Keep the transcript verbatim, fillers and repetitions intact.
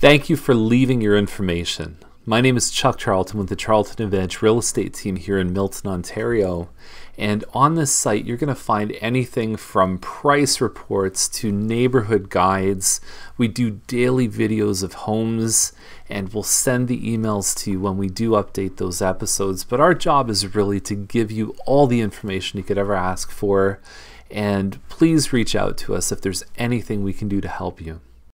Thank you for leaving your information. My name is Chuck Charlton with the Charlton M D H real estate team here in Milton, Ontario. And on this site, you're going to find anything from price reports to neighborhood guides. We do daily videos of homes, and we'll send the emails to you when we do update those episodes. But our job is really to give you all the information you could ever ask for. And please reach out to us if there's anything we can do to help you.